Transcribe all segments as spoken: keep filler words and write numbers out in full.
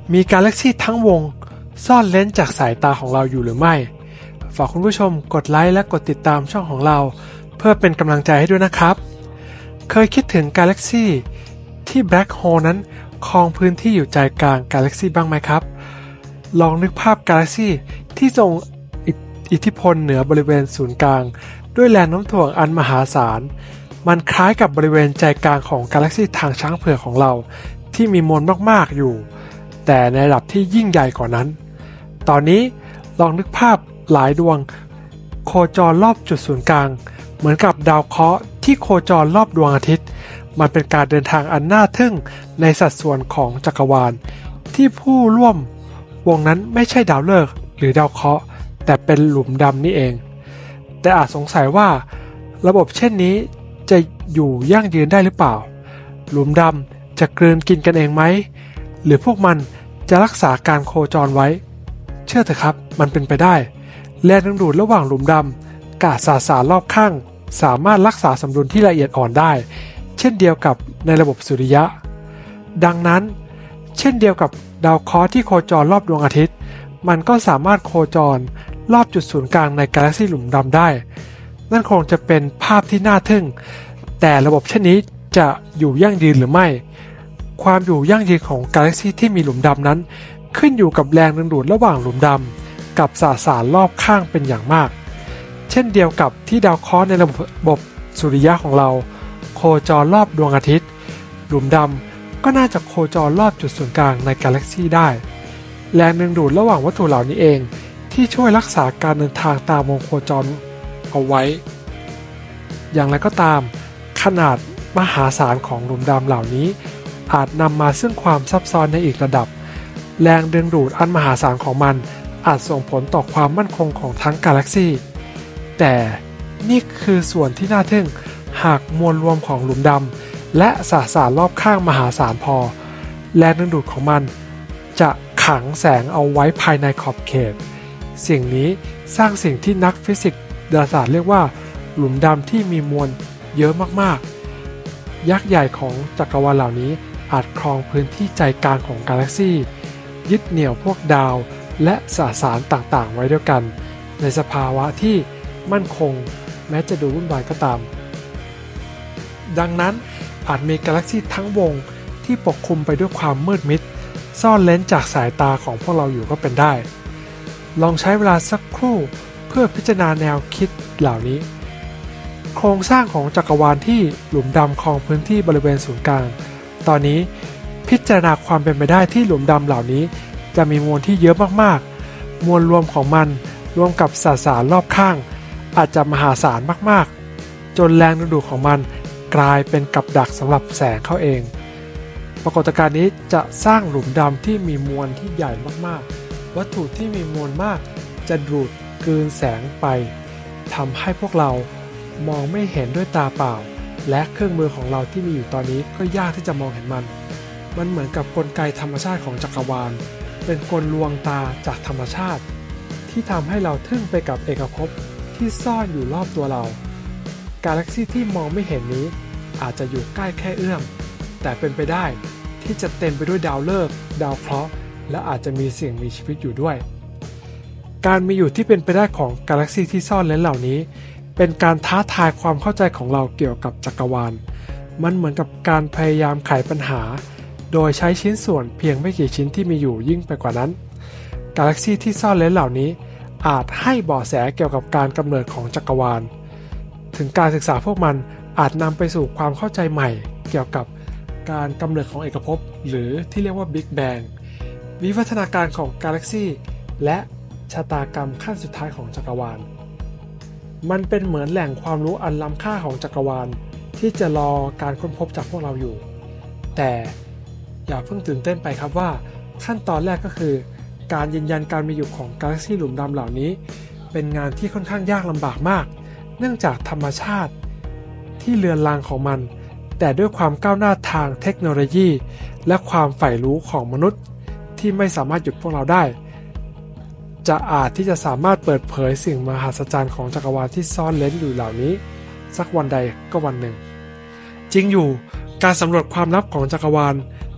มีกาแล็กซี่ทั้งวงซ่อนเร้นจากสายตาของเราอยู่หรือไม่ฝากคุณผู้ชมกดไลค์และกดติดตามช่องของเราเพื่อเป็นกำลังใจให้ด้วยนะครับเคยคิดถึงกาแล็กซี่ที่แบล็คโฮลนั้นครองพื้นที่อยู่ใจกลางกาแล็กซี่บ้างไหมครับลองนึกภาพกาแล็กซี่ที่ทรงอิทธิพลเหนือบริเวณศูนย์กลางด้วยแรงโน้มถ่วงอันมหาศาลมันคล้ายกับบริเวณใจกลางของกาแล็กซี่ทางช้างเผือกของเราที่มีมวลมากๆอยู่แต่ในระดับที่ยิ่งใหญ่กว่านั้นตอนนี้ลองนึกภาพหลายดวงโคจรรอบจุดศูนย์กลางเหมือนกับดาวเคราะห์ที่โคจรรอบดวงอาทิตย์มันเป็นการเดินทางอันน่าทึ่งในสัดส่วนของจักรวาลที่ผู้ร่วมวงนั้นไม่ใช่ดาวฤกษ์หรือดาวเคราะห์แต่เป็นหลุมดำนี่เองแต่อาจสงสัยว่าระบบเช่นนี้จะอยู่ยั่งยืนได้หรือเปล่าหลุมดำจะกลืนกินกันเองไหมหรือพวกมันจะรักษาการโคจรไว้เชื่อเถอะครับมันเป็นไปได้แรงดึงดูดระหว่างหลุมดำกับสสารรอบข้างสามารถรักษาสมดุลที่ละเอียดอ่อนได้เช่นเดียวกับในระบบสุริยะดังนั้นเช่นเดียวกับดาวเคราะห์ที่โคจรรอบดวงอาทิตย์มันก็สามารถโคจรรอบจุดศูนย์กลางในกาแล็กซี่หลุมดำได้นั่นคงจะเป็นภาพที่น่าทึ่งแต่ระบบเช่นนี้จะอยู่ยั่งยืนหรือไม่ความอยู่ยั่งยืนของกาแล็กซี่ที่มีหลุมดำนั้นขึ้นอยู่กับแรงดึงดูดระหว่างหลุมดำกับสสารรอบข้างเป็นอย่างมากเช่นเดียวกับที่ดาวเคราะห์ในระบบสุริยะของเราโคจรรอบดวงอาทิตย์หลุมดำก็น่าจะโคจรรอบจุดศูนย์กลางในกาแล็กซี่ได้แรงดึงดูดระหว่างวัตถุเหล่านี้เองที่ช่วยรักษาการเดินทางตามวงโคจรเอาไว้อย่างไรก็ตามขนาดมหาศาลของหลุมดำเหล่านี้อาจนำมาซึ่งความซับซ้อนในอีกระดับแรงดึงดูดอันมหาศาลของมันอาจส่งผลต่อความมั่นคงของทั้งกาแล็กซี่แต่นี่คือส่วนที่น่าทึ่งหากมวลรวมของหลุมดำและสสารรอบข้างมหาศาลพอแรงดึงดูดของมันจะขังแสงเอาไว้ภายในขอบเขตสิ่งนี้สร้างสิ่งที่นักฟิสิกส์ดาราศาสตร์เรียกว่าหลุมดำที่มีมวลเยอะมากๆยักษ์ใหญ่ของจักรวาลเหล่านี้อาจครองพื้นที่ใจกลางของกาแล็กซี่ยึดเหนี่ยวพวกดาวและสสารต่างๆไว้ด้วยกันในสภาวะที่มั่นคงแม้จะดูวุ่นวายก็ตามดังนั้นอาจมีกาแล็กซี่ทั้งวงที่ปกคลุมไปด้วยความมืดมิดซ่อนเร้นจากสายตาของพวกเราอยู่ก็เป็นได้ลองใช้เวลาสักครู่เพื่อพิจารณาแนวคิดเหล่านี้โครงสร้างของจักรวาลที่หลุมดำครองพื้นที่บริเวณศูนย์กลางตอนนี้พิจารณาความเป็นไปได้ที่หลุมดำเหล่านี้จะมีมวลที่เยอะมากๆมวลรวมของมันรวมกับสสารรอบข้างอาจจะมหาศาลมากๆจนแรงดึงดูดของมันกลายเป็นกับดักสำหรับแสงเข้าเองปรากฏการณ์นี้จะสร้างหลุมดำที่มีมวลที่ใหญ่มากๆวัตถุที่มีมวลมากจะดูดกลืนแสงไปทำให้พวกเรามองไม่เห็นด้วยตาเปล่าและเครื่องมือของเราที่มีอยู่ตอนนี้ก็ยากที่จะมองเห็นมันมันเหมือนกับกลไกธรรมชาติของจักรวาลเป็นกลลวงตาจากธรรมชาติที่ทำให้เราทึ่งไปกับเอกภพที่ซ่อนอยู่รอบตัวเรากาแล็กซี่ที่มองไม่เห็นนี้อาจจะอยู่ใกล้แค่เอื้อมแต่เป็นไปได้ที่จะเต็มไปด้วยดาวฤกษ์ดาวเคราะห์และอาจจะมีสิ่งมีชีวิตอยู่ด้วยการมีอยู่ที่เป็นไปได้ของกาแล็กซี่ที่ซ่อนเร้นเหล่านี้เป็นการท้าทายความเข้าใจของเราเกี่ยวกับจักรวาลมันเหมือนกับการพยายามไขปัญหาโดยใช้ชิ้นส่วนเพียงไม่กี่ชิ้นที่มีอยู่ยิ่งไปกว่านั้นกาแล็กซี่ที่ซ่อนเร้นเหล่านี้อาจให้เบาะแสเกี่ยวกับการกำเนิดของจักรวาลถึงการศึกษาพวกมันอาจนำไปสู่ความเข้าใจใหม่เกี่ยวกับการกำเนิดของเอกภพหรือที่เรียกว่าบิ๊กแบงวิวัฒนาการของกาแล็กซี่และชะตากรรมขั้นสุดท้ายของจักรวาลมันเป็นเหมือนแหล่งความรู้อันล้ำค่าของจักรวาลที่จะรอการค้นพบจากพวกเราอยู่แต่อย่าเพิ่งตื่นเต้นไปครับว่าขั้นตอนแรกก็คือการยืนยันการมีอยู่ของกาแล็กซี่หลุมดำเหล่านี้เป็นงานที่ค่อนข้างยากลำบากมากเนื่องจากธรรมชาติที่เลือนลางของมันแต่ด้วยความก้าวหน้าทางเทคโนโลยีและความใฝ่รู้ของมนุษย์ที่ไม่สามารถหยุดพวกเราได้จะอาจที่จะสามารถเปิดเผยสิ่งมหัศจรรย์ของจักรวาลที่ซ่อนเร้นอยู่เหล่านี้สักวันใดก็วันหนึ่งจริงอยู่การสำรวจความลับของจักรวาล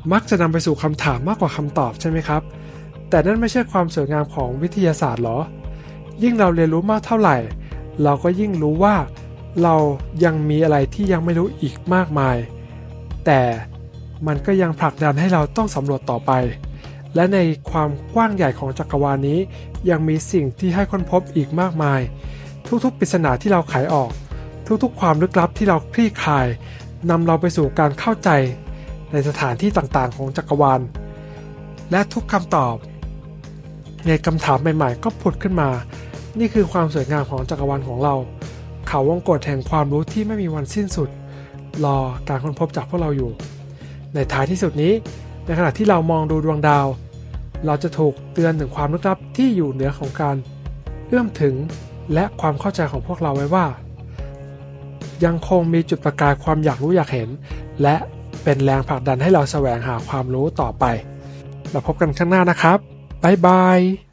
มักจะนำไปสู่คำถามมากกว่าคำตอบใช่ไหมครับแต่นั่นไม่ใช่ความสวยงามของวิทยาศาสตร์หรอยิ่งเราเรียนรู้มากเท่าไหร่เราก็ยิ่งรู้ว่าเรายังมีอะไรที่ยังไม่รู้อีกมากมายแต่มันก็ยังผลักดันให้เราต้องสำรวจต่อไปและในความกว้างใหญ่ของจักรวาลนี้ยังมีสิ่งที่ให้ค้นพบอีกมากมายทุกๆปริศนาที่เราไขออกทุกๆความลึกลับที่เราคลี่คลายนำเราไปสู่การเข้าใจในสถานที่ต่างๆของจักรวาลและทุกคำตอบในคำถามใหม่ๆก็ผุดขึ้นมานี่คือความสวยงามของจักรวาลของเราเขาวงกฏแห่งความรู้ที่ไม่มีวันสิ้นสุดรอการค้นพบจากพวกเราอยู่ในท้ายที่สุดนี้ในขณะที่เรามองดูดวงดาวเราจะถูกเตือนถึงความลึกลับที่อยู่เหนือของการเอื้อมถึงและความเข้าใจของพวกเราไว้ว่ายังคงมีจุดประกายความอยากรู้อยากเห็นและเป็นแรงผลักดันให้เราแสวงหาความรู้ต่อไปเราพบกันข้างหน้านะครับบ๊ายบาย